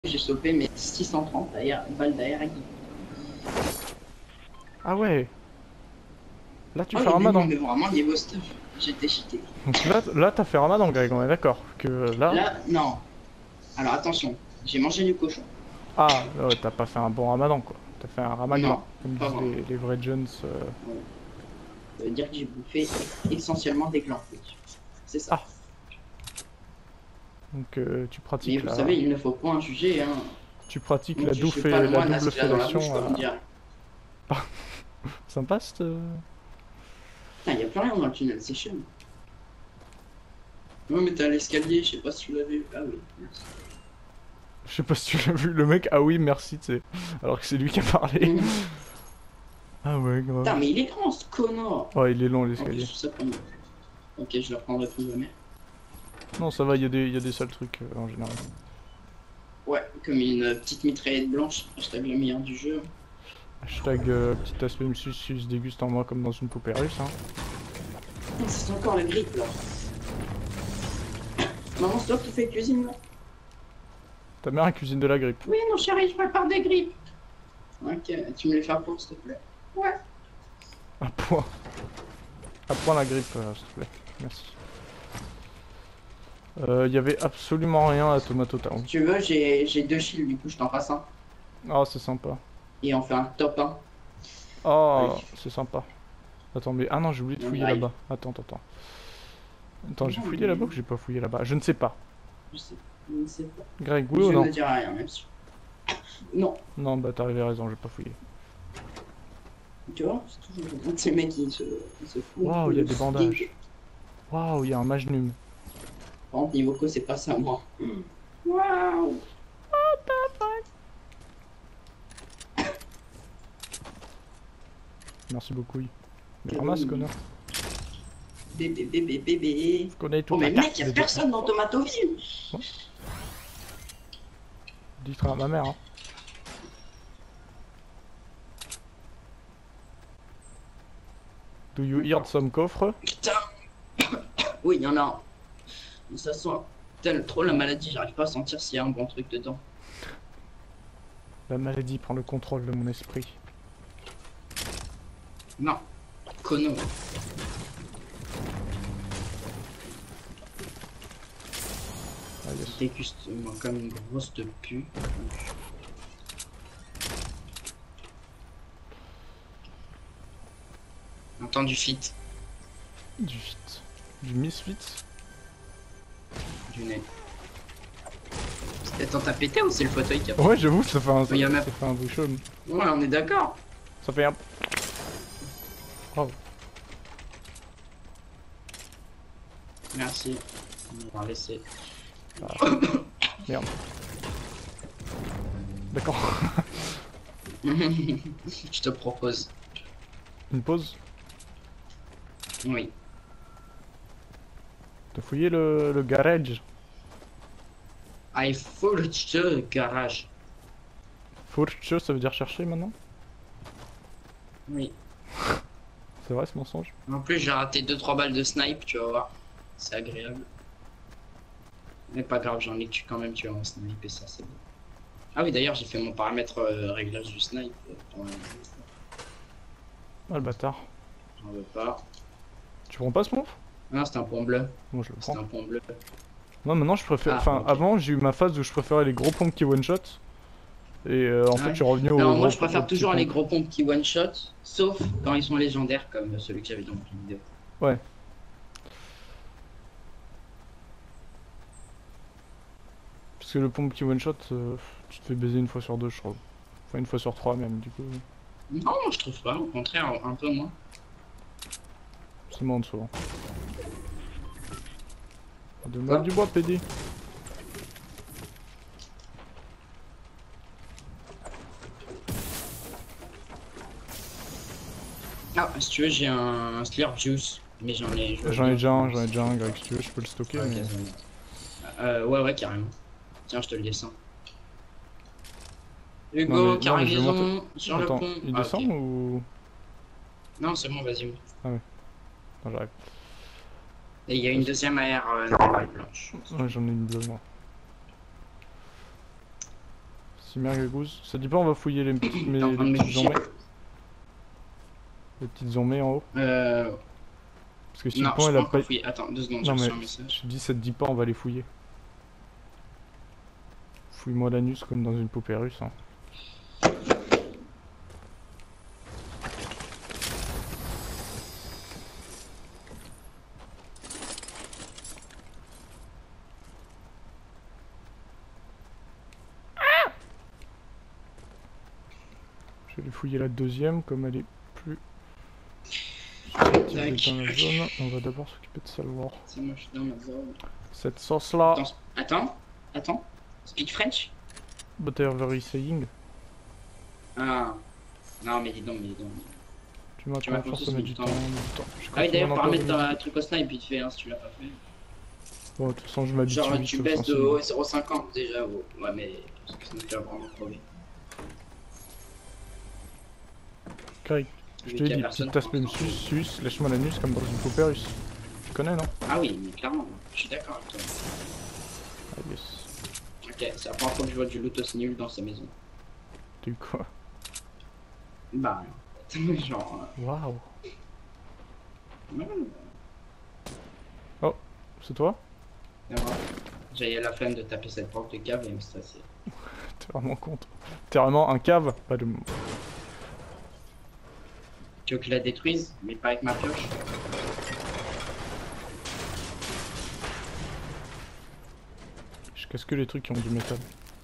j'ai chopé mes 630 balles d'air. Ah ouais. Là tu Oh, fais mais non, Ramadan. mais vraiment, niveau stuff, j'étais cheaté. Donc là t'as fait Ramadan, Greg, on est d'accord. Que là... Là, non. Alors attention, j'ai mangé du cochon. Ah, ouais, t'as pas fait un bon Ramadan, quoi. T'as fait un Ramagdan, Non, comme pas disent vraiment. les vrais jeunes. Ouais. Ça veut dire que j'ai bouffé essentiellement des glands. C'est ça. Ah, donc tu Mais pratiques vous savez, la... il ne faut point juger, hein. Tu pratiques Ne la jugez double, pas le la moine à ce double qu'il a dans la bouche, fellation. comme on dirait. Sympa, cette... Putain, il n'y a plus rien dans le tunnel, c'est chiant. Ouais, mais t'es à l'escalier, je sais pas si tu l'as vu. Ah oui, merci. Je sais pas si tu l'as vu, le mec, ah oui, merci, tu sais. Alors que c'est lui qui a parlé. Ah ouais, grave. Putain, mais il est grand ce connard. Oh, il est long En plus, l'escalier. ça prend. Ok, je le reprendrai plus jamais. Non, ça va, il y a des sales trucs en général. Ouais, comme une petite mitraillette blanche, hashtag le meilleur du jeu. Hashtag petit aspect M6 se déguste en moi comme dans une poupée russe, hein. C'est encore la grippe là. Maman, c'est toi qui fais cuisine là? Ta mère a cuisine de la grippe. Oui, mon chéri, je prépare des grippes. Ok, tu me les fais pour s'il te plaît. Ouais. À point. À point la grippe, s'il te plaît. Merci. Il y avait absolument rien à Tomato Town. Si tu veux, j'ai deux shields, du coup, je t'en passe un. Oh, c'est sympa. Et on fait un top 1. Allez, Oh, c'est sympa. Attends, mais... Ah non, j'ai oublié de on y fouiller arrive. là-bas. Attends. Attends, j'ai Non, fouillé mais là-bas ou j'ai pas fouillé là-bas? Je ne sais pas. je ne sais pas. Greg, oui ou Je non? ne dirai rien, même si. Non, Non, bah t'avais raison, j'ai pas fouillé. tu vois, c'est toujours un de ces mecs qui se fout. Waouh, il y a des bandages. Waouh, il y a un magnum. Par contre, niveau co, c'est pas ça, moi. Waouh! Merci beaucoup. Mais ramasse, connard. Bébé. Je connais Oh, toute mais la carte. mec, y'a personne dans Tomatoville! Dis-toi à ma mère, hein. Do you hear some coffre? Putain! Oui, il y en a un. Mais ça sent trop la maladie, j'arrive pas à sentir s'il y a un bon truc dedans. La maladie prend le contrôle de mon esprit. Non, Kono. Ah yes. Déguste-moi comme une grosse de pu. Entends du fit, Du fit. Du misfit. du nez. Attends, t'as pété ou c'est le fauteuil qui a... Ouais, j'avoue, ça fait un, Il y en a- ça fait un bruit chaud. Ouais, on est d'accord. Ça fait un... Oh. Merci. On va laisser. Merde. D'accord. Je te propose. Une pause. Oui. T'as fouillé le garage. I faut le garage. Furche, ça veut dire chercher maintenant? Oui. C'est vrai ce mensonge? En plus, j'ai raté 2-3 balles de snipe, tu vas voir. C'est agréable. Mais pas grave, j'en ai tué quand même, tu vas en snipe et ça, c'est bon. Ah oui, d'ailleurs, j'ai fait mon paramètre réglage du snipe. Ah le bâtard. J'en veux pas. Tu prends pas ce move? Non, c'est un point bleu. Moi je le C'est prends. un point bleu. Non, maintenant je préfère. Ah, Enfin, ok. avant j'ai eu ma phase où je préférais les gros pompes qui one shot. Et en fait, Ouais. je suis revenu au. Alors, moi, gros- je préfère au petit toujours les pompe. gros pompes qui one shot, sauf quand ils sont légendaires, comme celui que j'avais dans mon vidéo. Ouais. Parce que le pompe qui one shot, tu te fais baiser une fois sur deux, je trouve. Enfin, une fois sur trois même, du coup. Non, je trouve pas. Au contraire, un peu moins. C'est moins en dessous. Hein. Donne-moi du bois, PD. Ah, si tu veux, j'ai un Slurp Juice. Mais j'en ai. J'en ai déjà un, Greg, si tu veux, je peux le stocker. Ok, Mais... ouais, carrément. Tiens, je te le descends. Non, Hugo, mais je vais cargaison monter. sur Attends, le pont. il Ah, descend ok. ou. Non, c'est bon, vas-y. Non, j'arrive. Et il y a une deuxième AR normale blanche. Ouais, j'en ai une bleue, moi. C'est merguez. Ça dit pas on va fouiller les petites, T'es en train de me petites juger. zombées. Les petites zombées en haut. Parce que si Non, le pont je elle a pense pas... qu'on fouille. Attends, 2 secondes, j'ai Non reçu mais un message. je dis ça te dit pas on va les fouiller. Fouille-moi l'anus comme dans une poupée russe hein. Je vais aller fouiller la deuxième comme elle est plus active dans la zone. On va d'abord s'occuper de savoir. C'est moi, je suis dans ma zone. Cette sauce là. Attends. Speak French? But they are very saying. Ah. Non, mais dis donc. Tu m'as Tu m'as confiance, ça confié met du du temps. temps. Ah oui, d'ailleurs, paramètre un truc au snipe vite fait, hein, si tu l'as pas fait. Bon, de toute façon, je m'habitue. Genre, vite tu au baisses de sens 0,50 déjà. Ouais, mais parce que sinon tu vas vraiment crever. Craig, je te dis, petite tasse même suisse, lâche-moi l'anus comme dans une poupée russe. Tu connais, non? Ah oui, mais clairement, je suis d'accord avec toi. Ah yes. Ok, c'est la première fois que je vois du loot aussi nul dans sa maison. T'as eu quoi? Bah, genre. Waouh. Ouais, Oh, c'est toi? j'ai la flemme de taper cette porte de cave et me stresser. T'es vraiment con, toi. T'es vraiment un cave? Pas de... Tu veux que je la détruise, mais pas avec ma pioche? Je casse que les trucs qui ont du métal.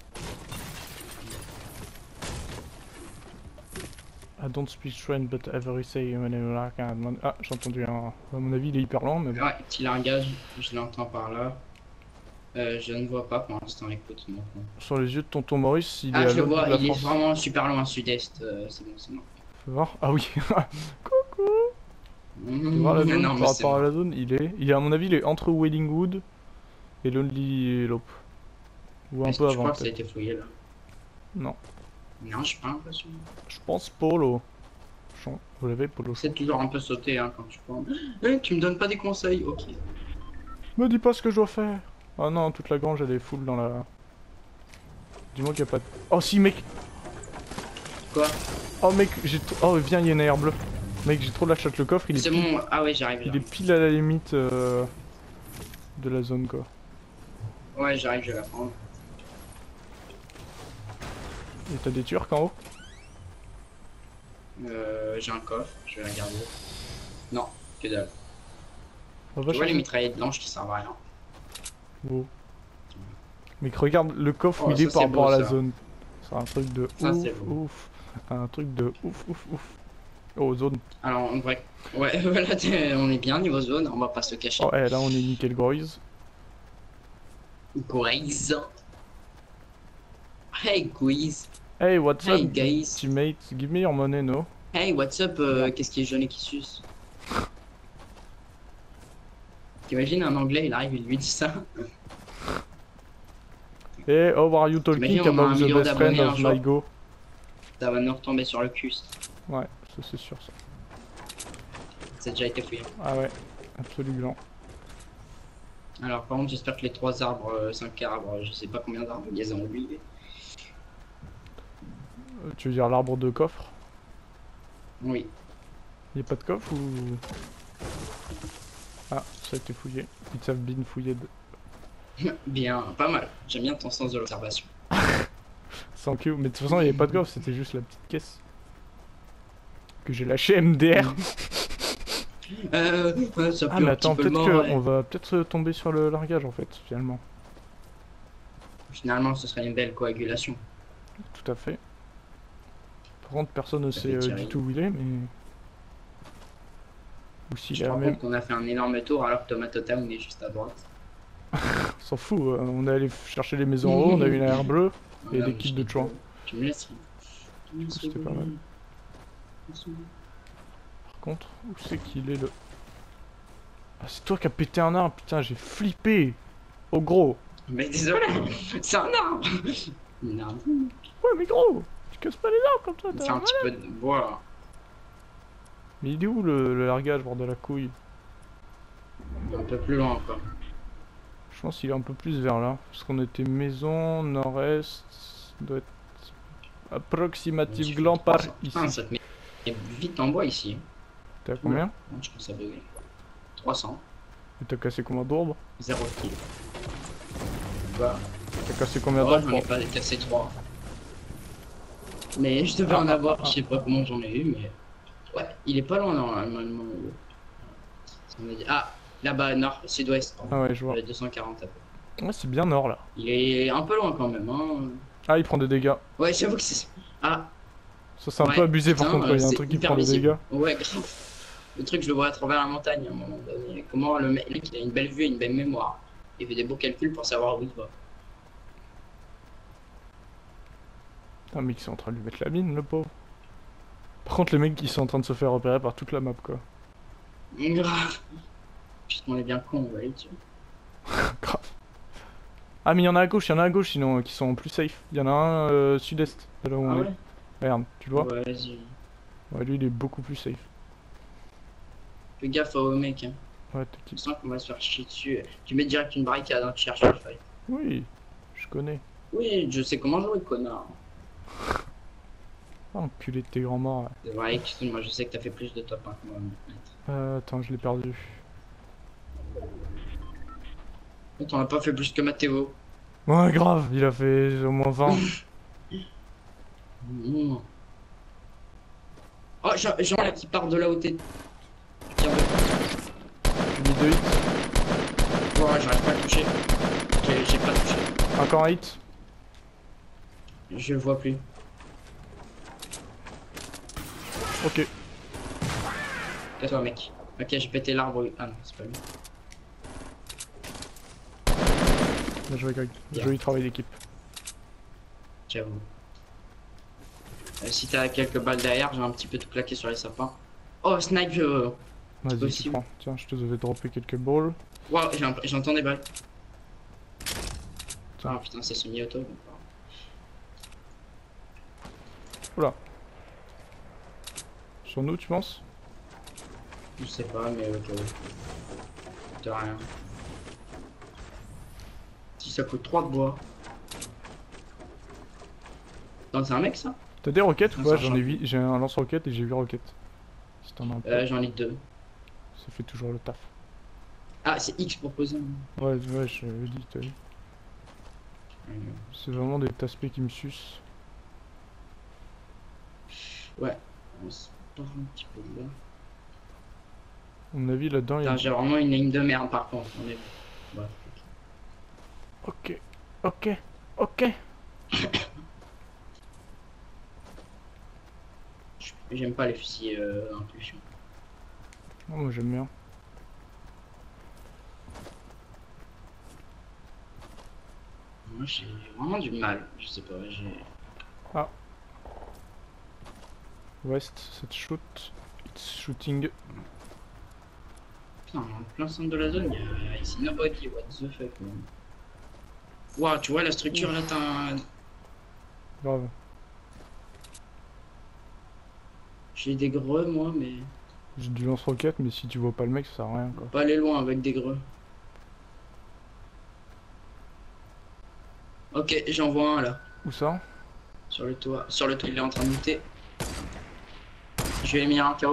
I don't speak French but every say when I like Ah, j'ai entendu un... À mon avis, il est hyper lent, mais bon. Ouais, petit langage, je l'entends par là. Je ne vois pas pour l'instant, écoute mon con. Sur les yeux de tonton Maurice, il est Ah, à je le l'autre bout vois, de la il est France. vraiment super loin sud-est, c'est bon. Fais voir. Ah oui. Coucou. Fais voir la zone, Non, mais par c'est rapport à bon. la zone, il est à mon avis, il est entre Wellingwood et Lonely Lope. Ou un Est-ce peu que tu avant, crois que ça a peut-être. été fouillé là? Non. Non, je suis pas l'impression. Je pense Polo. Vous l'avez, Polo? C'est toujours un peu sauté hein, quand tu prends. Tu me donnes pas des conseils, ok. Me dis pas ce que je dois faire. Ah non, toute la grange elle est full dans la... Dis-moi qu'il y a pas de... Oh si mec. Quoi? Oh mec, j'ai... Oh viens, il y a une air bleue. Mec, j'ai trop de la chatte, le coffre, il est C'est pile... bon, ah ouais, j'arrive. Il est pile à la limite de la zone quoi. Ouais, j'arrive, je vais la prendre. Et t'as des turcs en haut? J'ai un coffre, je vais la garder. Non, que dalle. On va Tu vois les chercher. mitraillettes blanches qui servent à rien. Wow. Mec, regarde le coffre où Oh, il est ça, par c'est rapport beau, à la ça. zone. C'est un truc de Ça, ouf, c'est beau. ouf. Un truc de ouf. Oh, zone. Alors, en vrai, ouais, voilà, on est bien niveau zone, on va pas se cacher. Oh, là on est nickel Groise. Guys. Hey, guys. Hey, what's Hey, up, guys. teammate? Give me your money, no? Hey, what's up, qu'est-ce qui est jaune et qui suce? T'imagines un anglais, il arrive, il lui dit ça. Hey, how are you talking T'imagines, on a about un the million best friend d'abonnés un of jour. my go? Ça va nous retomber sur le cul. Ouais, ça c'est sûr ça. Ça a déjà été fouillé. Ah ouais, absolument. Alors, par contre, j'espère que les 3 arbres, 5 arbres, je sais pas combien d'arbres ils les ont oubliés. Tu veux dire l'arbre de coffre? Oui. Y'a pas de coffre ou... Ah, ça a été fouillé. It's have been fouillé. Bien, pas mal. J'aime bien ton sens de l'observation. Sans que... Mais de toute façon, il y avait pas de coffre, c'était juste la petite caisse. Que j'ai lâché MDR. Ça Ah pue mais un attends, petit peu le peut-être mort, qu'on va peut-être tomber sur le largage en fait, finalement. Finalement, ce serait une belle coagulation. Tout à fait. Par contre, personne ne Ça sait fait tirer. du tout où il est, mais... Ou s'il Je est me à rends même... compte qu'on a fait un énorme tour alors que Tomato Town est juste à droite. On s'en fout, on est allé chercher les maisons en haut, on a eu une air bleue et Ah, des kits de chouan. Tu me laisses. C'était pas mal. Par contre, où c'est qu'il est le... Ah c'est toi qui as pété un arbre, putain j'ai flippé. Oh gros. Mais désolé, c'est un arbre. Un arbre. Ouais mais gros, tu casses pas les arbres comme ça, C'est t'as un petit peu de bois. Mais il est où le largage, bord de la couille? Un peu plus loin quoi. Je pense qu'il est un peu plus vers là. Parce qu'on était maison, nord-est, doit être Approximative gland par ici. Putain, ça te met vite en bois ici. T'es à combien? Non, je pense à bugger. 300. Et t'as cassé combien d'orbes? 0 kill. Bah. T'as cassé combien Oh, d'orbes? j'en ai pas cassé 3. Mais je devais en avoir, je sais pas comment j'en ai eu, mais. Ouais, il est pas loin normalement. Ah, là-bas, nord, sud-ouest. Ah ouais, je vois. 240 à peu. Ouais, c'est bien nord là. Il est un peu loin quand même, hein. Ah, il prend des dégâts. Ouais, j'avoue que c'est. Ah, Ça, c'est un ouais, peu abusé par putain, contre, il y a un c'est truc qui hyper prend des visible. dégâts. Ouais, grave. Le truc, je le vois à travers la montagne à un moment donné. Comment le mec, il a une belle vue et une belle mémoire. Il fait des beaux calculs pour savoir où il va. Ah, mais ils sont en train de lui mettre la mine, le pauvre. Par contre, les mecs, ils sont en train de se faire repérer par toute la map, quoi. Grave. Putain, on est bien con, on va aller dessus. Grave. Ah, mais il y en a à gauche, sinon, qui sont plus safe. Il y en a un sud-est, de là où Ah on ouais? est. Regarde, tu le vois? Ouais, vas-y. Ouais, lui, il est beaucoup plus safe. Fais gaffe au mec, hein. Ouais, Je t'inquiète. sens qu'on va se faire chier dessus. Tu mets direct une barricade, hein, tu cherches le fight. Oui, je connais. Oui, je sais comment jouer, connard. Ah, enculé de tes grands morts. Ouais. C'est vrai, excuse-moi, je sais que t'as fait plus de top 1 que moi. Attends, je l'ai perdu. T'en as pas fait plus que Mathéo. Ouais, grave, il a fait au moins 20. Mmh. Oh, Jean là qui part de là où t'es. Tiens, J'ai mis 2 hits. ouais, j'arrive pas à le toucher. J'ai pas touché. Encore un hit. Je le vois plus. Ok. Casse-toi, mec. Ok, j'ai pété l'arbre. Ah non, c'est pas lui. Bien joué, Greg. Bien. Joli travail d'équipe. J'avoue. Si t'as quelques balles derrière, j'ai un petit peu tout claqué sur les sapins. Oh, snipe. Vas-y, tu possible. prends. Tiens, je te devais dropper quelques balls. Wow, j'entends des balles. Tiens. Ah putain, c'est semi-auto. Oula. Sur nous, tu penses? Je sais pas, mais ok. De rien. Si ça coûte 3 de bois. Non, c'est un mec ça? T'as des roquettes ou Un pas? sergent. J'ai un lance-roquette et j'ai 8 roquettes. Si t'en as un peu, J'en ai 2. ça fait toujours le taf. Ah, c'est X proposé. Ouais, ouais, je l'ai dit, t'as vu. C'est vraiment des aspects qui me sucent. Ouais, on se part un petit peu de là. À mon avis, là-dedans, il y a... Putain, j'ai vraiment une ligne de merde par contre. On est... Ouais. Ok, ok, ok. J'aime pas les fusils impulsion. Oh, moi j'aime bien. Moi j'ai vraiment du mal. Je sais pas, j'ai... West, cette shoot. It's shooting. Putain, en plein centre de la zone, il y a ici nobody. What the fuck, man. Waouh, tu vois la structure là, t'as un... Grave. J'ai des greux moi, mais... J'ai du lance-roquette, mais si tu vois pas le mec, ça sert à rien, quoi. Pas aller loin avec des greux. Ok, j'en vois un là. Où ça? Sur le toit. Sur le toit, il est en train de monter. Je lui ai mis un carreau.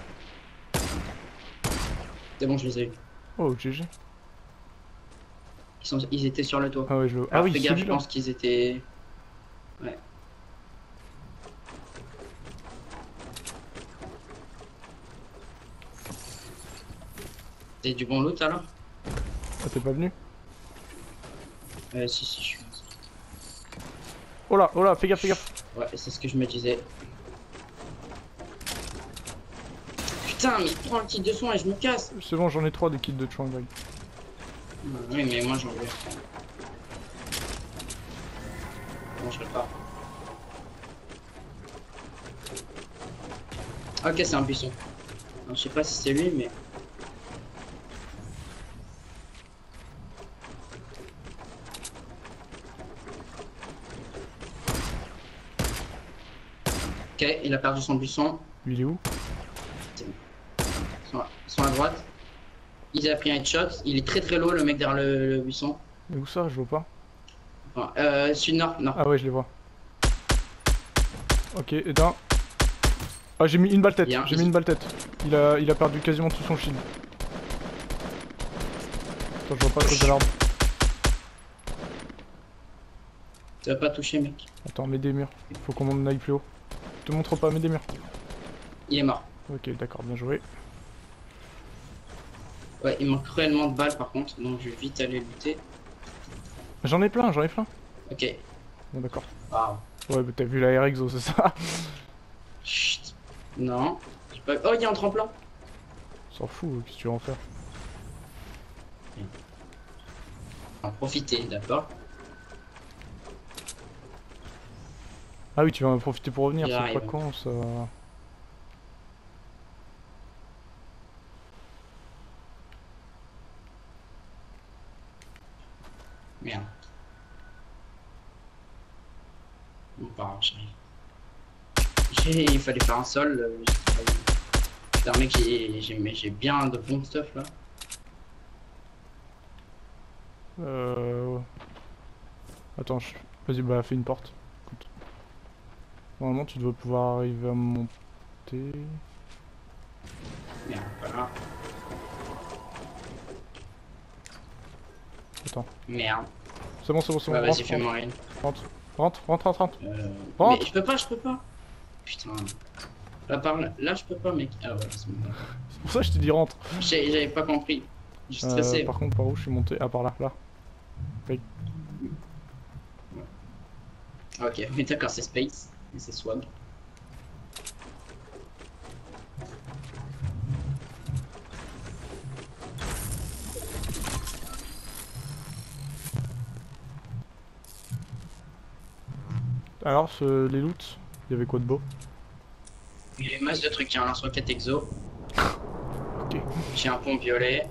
C'est bon, je les ai eu. Oh, GG. Ils étaient sur le toit. Ah ouais, je le... Ah Alors, oui, fais gaffe, je celui-là. pense qu'ils étaient... Ouais. T'as du bon loot alors? Ah, t'es pas venu? Si, je suis. Oh là, fais gaffe. Ouais, c'est ce que je me disais. Putain, mais prends le kit de soin et je me casse. C'est bon, j'en ai 3 des kits de Chouan, Greg. Oui, mais moi j'en veux. Non, je pas. Ok, c'est un buisson. Alors, je sais pas si c'est lui, mais... Ok, il a perdu son buisson. Lui, il est où? Ils sont à droite. Il a pris un headshot. Il est très low, le mec derrière le buisson. Mais où ça? Je vois pas. Enfin, sud-nord, non. Ah ouais, je les vois. Ok, éteint. Ah, j'ai mis une balle tête. Bien. J'ai mis une balle tête. Il a perdu quasiment tout son shield. Attends, je vois pas à cause de l'arbre. Tu vas pas toucher, mec. Attends, mets des murs. Faut qu'on aille plus haut. Je te montre pas, mets des murs. Il est mort. Ok, d'accord, bien joué. Ouais, il manque cruellement de balles par contre, donc je vais vite aller lutter. J'en ai plein, j'en ai plein. Ok. Bon, d'accord. Waouh. Ouais, bah t'as vu la RXO, c'est ça? Chut. Non. J'ai pas... Oh, il y a un tremplin. S'en fout, qu'est-ce que tu vas en faire? En profiter, d'accord. Ah oui, tu vas en profiter pour revenir, c'est J'arrive. pas con ça. Merde. Bon, pas grave, j'arrive. Il fallait faire un sol. Putain, mec, j'ai bien de bons stuff là. Attends, vas-y, bah fais une porte. Écoute. Normalement, tu dois pouvoir arriver à monter. Merde, voilà. Attends. Merde. C'est bon, c'est bon, c'est bon. Ouais, vas-y, rentre, fais-moi une. rentre, rentre, rentre, rentre, rentre. Mais je peux pas. Putain. Là, là, je peux pas, mec. Ah ouais, c'est bon. C'est pour ça que je t'ai dit rentre. J'avais pas compris. Je suis stressé. Par contre, par où je suis monté? Ah, par là, là. Oui. Ok, mais d'accord, c'est space. Et c'est swag. Alors, les loots, il y avait quoi de beau? Il y a une masse de trucs, il y a un lance-roquette exo. Ok. J'ai un pont violet.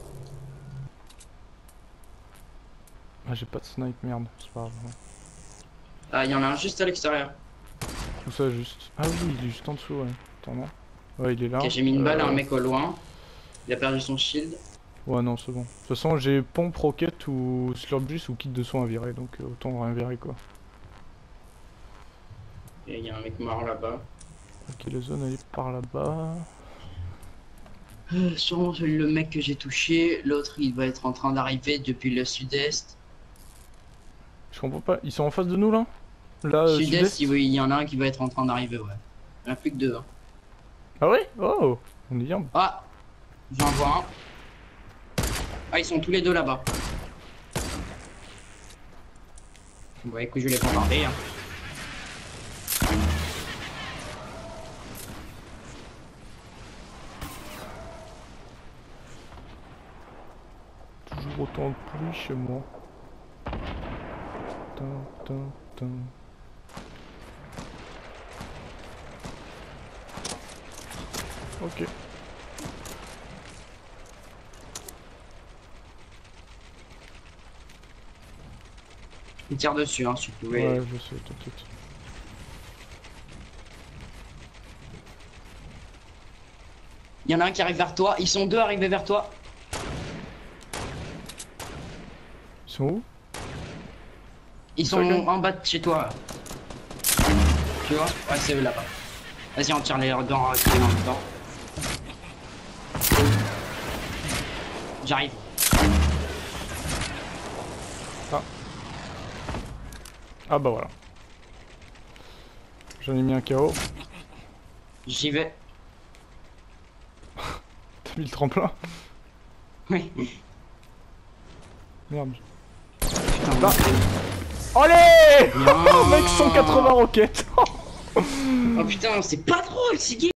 Ah, j'ai pas de snipe, merde, c'est pas grave. Ah, il y en a un juste à l'extérieur. Tout ça juste. Ah oui, il est juste en dessous, ouais. Attends, non. Ouais, il est là. Ok, j'ai mis une balle à un mec au loin. Il a perdu son shield. Ouais, non, c'est bon. De toute façon, j'ai pompe, rocket ou slurpjuice ou kit de soin à virer, donc autant rien virer quoi. Et il y a un mec mort là-bas. Ok, la zone elle est par là-bas. Sûrement le mec que j'ai touché. L'autre, il va être en train d'arriver depuis le sud-est. Je comprends pas, ils sont en face de nous là? Là, Sud-est, il y en a un qui va être en train d'arriver, ouais. Il n'y en a plus que deux. Hein. Ah ouais? Oh! On est bien. Ah! J'en vois un. Ah, ils sont tous les deux là-bas. Bon, écoute, je vais les bombarder. Hein. Toujours autant de pluie chez moi. Tin, tin, tin. Ok. Il tire dessus, hein, si tu pouvais. Ouais, je sais, t'inquiète. Il y en a un qui arrive vers toi. Ils sont deux arrivés vers toi. Ils sont où? Ils sont en bas de chez toi. Tu vois? Ouais, c'est eux là-bas. Vas-y, on tire les deux en même temps. J'arrive. Ah bah voilà. J'en ai mis un KO. J'y vais. T'as mis le tremplin? Oui. Merde. Putain, Là. Allez! Non. Mec, 180 roquettes. Oh putain, c'est pas drôle, c'est gay.